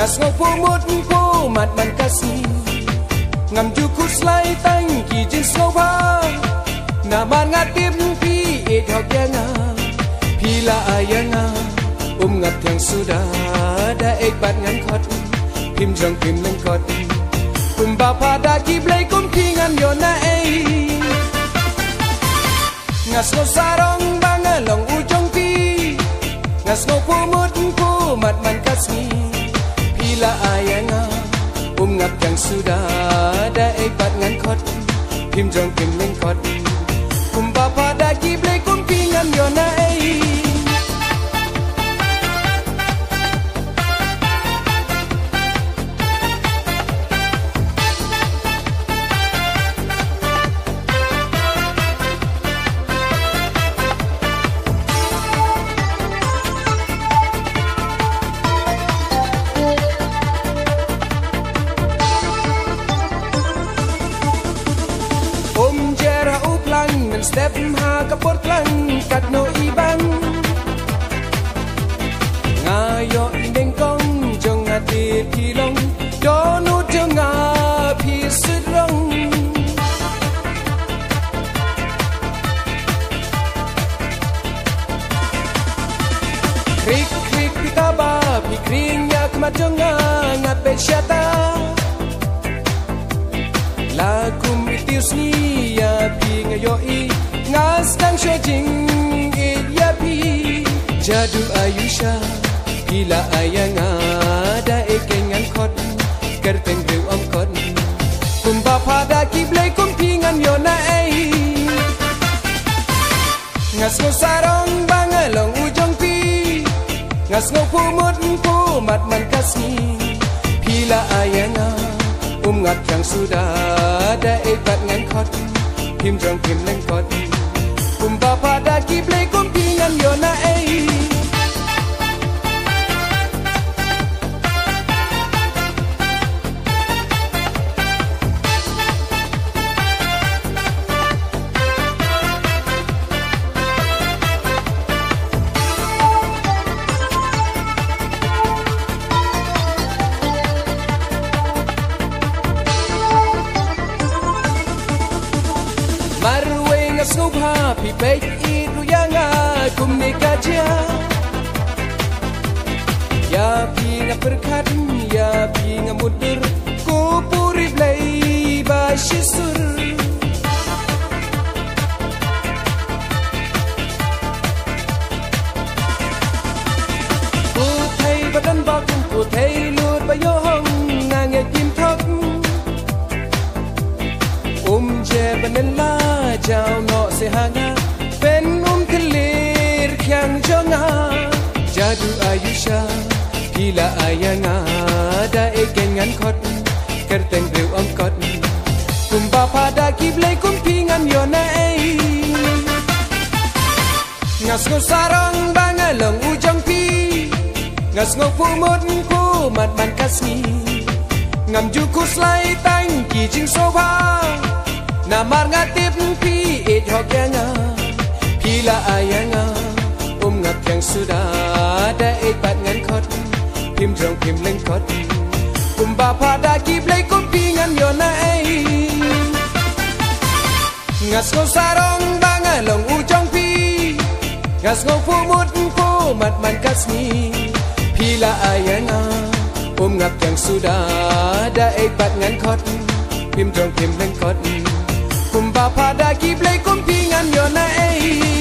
ngas ngopo mut po mat man kasi ngam ju ku slai tang ki jin so ba na man ngatip pi e thok ya nga pila ayanga ngap yang sudah da ek bat ngan khot pim jong pim nang khot ba pada ki blai kum pi ngan yo na ei ngas no sarong bang long u jong pi ngas no pu mut pu mat man kasmi pila ayanga ngap yang sudah da ek bat ngan khot pim jong pim nang khot ba pada ki blai kum pi ngan yo na ei step ha kapot lang kat no iban ngayo indeng kong jong ati pilong donu jong pi sidrong krik krik pitaba pikring yak majonga ngape syata lakum itius ni ya pi ngayo i ngas kang shejing it ya pi jadu ayusha pila ayanga da ekengan khot kerteng du om khot kumba pada ki blai kum pi ngan yo na ei ngas ngo sarong bang long u jong pi ngas ngo pu mut pu mat man kasni pila ayanga ngap yang sudah da ek bat ngan khot pim jong pim nang khot ba pada ki blai kum pi ngan yo na ei marwe ngas ngubha pi pei i ru yanga kum ne kaja ya pi nga perkat ya pi nga mudur ku puri blai ba shisur ku thai badan ba ku thai lut ba yo hong nga nge kim thok je banen la jao no se hanga pen kelir kyang jonga jadu ayusha pila ayanga da ekengan khot kerteng reu om khot kumba pada ki blai kum pi ngan yo na ei ngas ngo sarong bang long u jong pi ngas ngo pu mut pu mat man kasni ngam ju ku slai tang ki jing so ba na mar ngatip pi e thok yanga pila ayanga ngap yang sudah da ek bat ngan khot pim jong pim leng khot ba pada ki blai kum pi ngan yo na ei ngas ngo sarong bang long u jong pi ngas ngo pu mut pu mat man kasni pila ayanga ngap yang sudah da ek bat ngan khot pim jong pim leng khot ba pada ki blai kum pi ngan yo na ei